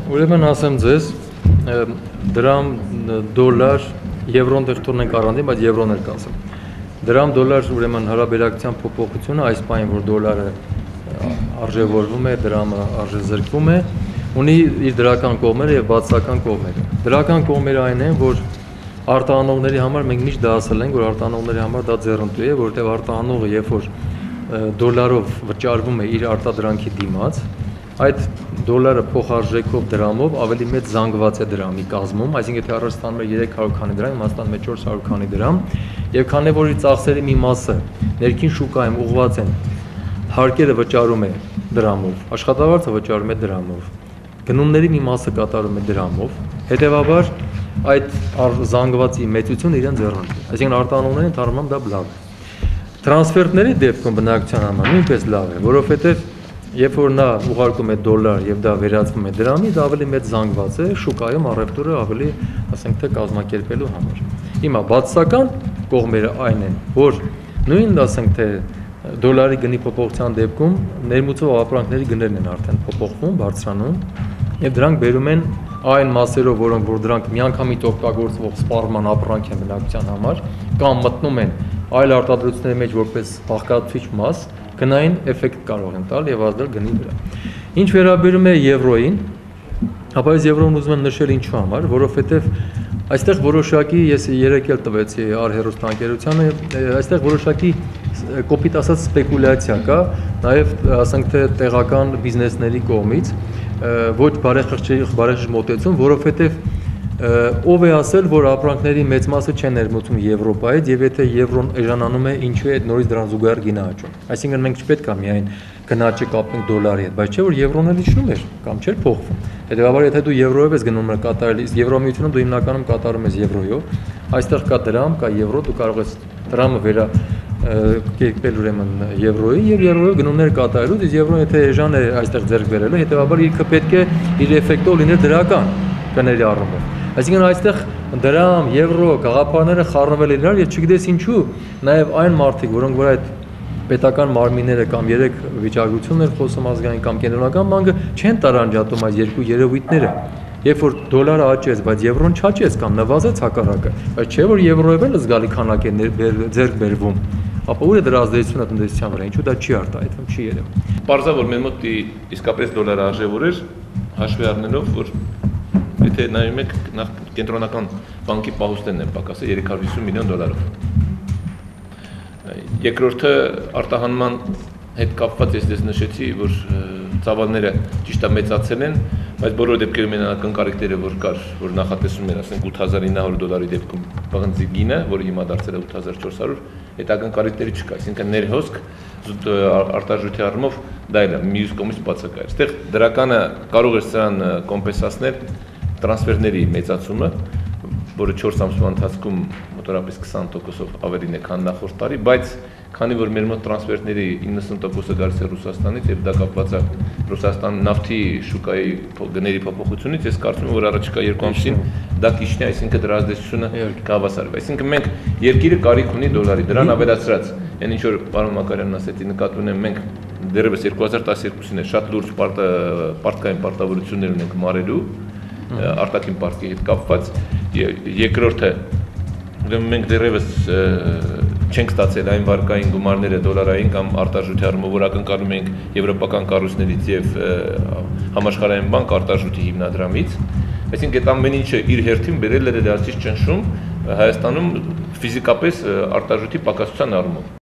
Ուրեմն ասեմ ձեզ, դրամ, դոլար, եվրոն դեղ թողնենք առանձին, բայց եվրոն էլ կասեմ։ Դրամ, դոլար ուրեմն հարաբերակցության փոփոխությունը այս պահին, որ դոլարը արժևորվում է, դրամը արժեզրկվում է, ունի իր դրական կողմերը եւ բացասական կողմերը։ Դրական կողմերը այն են, որ արտահանողների համար մենք միշտ դա ասել ենք, որ արտահանողների համար դա ձեռնտու է, որտեղ արտահանողը երբ որ դոլարով վճարվում է իր արտադրանքի դիմաց, այդ դոլարը փոխարժեքով դրամով ավելի մեծ զանգված է դրամի կազմում, այսինքն եթե առաջ ստանում էր 300 քանի դրամ, հիմա ստանում է 400 քանի դրամ, եւ քանի որ իր ծախսերի մի մասը ներքին շուկայում ուղղված են, հարկերը վճարում է դրամով, աշխատավարձը վճարում է դրամով, գնումների մի մասը կատարում է դրամով, հետեւաբար այդ զանգվածի մեծությունը իրեն ձեռնտու է, այսինքն արտահանողներին ընդհանրապես դա լավ է։ Տրանսֆերտների դեպքում բնակության համար նույնպես լավ է, որովհետեւ երբ որ նա ուղարկում է դոլար եւ դա վերածվում է դրամի, դա ավելի մեծ զանգված է շուկայում առևտուրը ավելի, ասենք թե կազմակերպելու համար։ Հիմա բացասական կողմերը այն են, որ նույն, ասենք թե դոլարի գնի փոփոխության դեպքում ներմուծող ապրանքների գներն են արդեն փոփոխվում, բարձրանում եւ դրանք բերում են այն մասերով, որոնք որ դրանք միանգամից օգտագործվող սպառման ապրանք են բնակության համար, կամ մտնում են այլ արտադրությունների մեջ որպես բաղկացուցիչ մաս, գնային էֆեկտ կարող են տալ եւ ազդել գնի վրա։ Ինչ վերաբերում է եվրոյին, ապա այս եվրոն ուզում եմ նշել ինչու համար, որովհետեւ այստեղ որոշակի, ես երեք էլ տվեցի արհերոստանգերությանը, այստեղ որոշակի կոպիտ ասած սպեկուլյացիա կա, նաեւ ասենք թե տեղական բիզնեսների կողմից, ոչ բարեխիղճ մոտեցում, որովհետեւ ով է ասել, որ ապրանքների մեծ մասը չեն ներմուծում Եվրոպայից եւ եթե եվրոն էժանանում է, ինչու է նորից դրան զուգահեռ գինը աճում։ Այսինքն մենք չպետք է միայն գնաճը կապենք դոլարի հետ, բայց չէ որ եվրոն էլ իջնում էր կամ չէր փոխվում։ Հետեւաբար եթե դու եվրոյով ես գնում կատարել, իսկ Եվրոմիությունում դու հիմնականում կատարում ես եվրոյով, այստեղ կա դրամ, կա եվրո, դու կարող ես դրամը վերա կերպել ուրեմն եվրոյի եւ եվրոյով գնումներ կատարելու, իսկ եվրոն եթե էժան է այստեղ ձեռք բերելու, հետեւաբար ինքը պետք է իր էֆեկտով լինել դրական գների առումով։ Այսինքն այստեղ դրամ, եվրո, գաղափարները խառնվել են իրար եւ չգիտես ինչու, նաեւ այն մարդիկ, որոնք որ այդ պետական մարմինները կամ երեք վիճակություններ խոսում ազգային կամ կենտրոնական բանկը չեն տարանջատում այս երկու երևույթները։ Երբ որ դոլարը աճեց, բայց եվրոն չաճեց կամ նվազեց հակառակը, բայց չէ որ եվրոյով էլ զգալի քանակ է ձեռք բերվում, ապա ուր է դրա ազդեցությունը տնտեսության վրա, ինչու դա չի արտահայտվում, չի երևում։ Պարզա որ մեր մոտ իսկապես դոլարը արժևոր էր, հաշվի առնելով որ եթե նայում եք նախ կենտրոնական բանկի պահուստներն են պակասել 350 միլիոն դոլարով։ Երկրորդը արտահանման հետ կապված ես նշեցի, որ ծավալները ճիշտ է մեծացել են, բայց բոլոր դեպքերում են ակնկալիքները որ կար, որ նախատեսում էր, ասենք 8900 դոլարի դեպքում պղնձի գինը, որը հիմա դարձել է 8400, այդ ակնկալիքները չկա, այսինքն ներհոսք արտարժույթի առումով դա էլ է մյուս կողմից բացակայ է։ Այստեղ դրականը կարող է սրան կոմպենսացնել տրանսֆերների մեծացումը, որը 4 ամսվա ընթացքում մոտավորապես 20%-ով ավելին է, քան նախորդ տարի, բայց քանի որ մեր մոտ տրանսֆերների 90%-ը գալիս է Ռուսաստանից եւ դա կապված է Ռուսաստան նավթի շուկայի գների փոփոխությունից, ես կարծում եմ որ առաջիկա 2 ամսին դա կիջնի, այսինքն դրա ազդեցությունը կհավասարվի։ Այսինքն մենք երկիրը կարիք ունի դոլարի, դրան ավելացրած, այն ինչ որ պարոն Մակարյանն ասեցի, նկատի ունեմ մենք դեռևս 2012-ին է շատ լուրջ պարտքային պարտավորություններ ունենք մարելու արտաքին պարտքի հետ կապված, երկրորդը ուրեմն մենք դեռևս չենք ստացել այն վարկային գումարները դոլարային կամ արտարժույթի առումով, որ ակնկալում ենք եվրոպական կառույցներից եւ համաշխարհային բանկ արտարժույթի հիմնադրամից, այսինքն այդ ամեն ինչը իր հերթին բերել է դրացից ճնշում Հայաստանում ֆիզիկապես արտարժույթի պակասության առումով։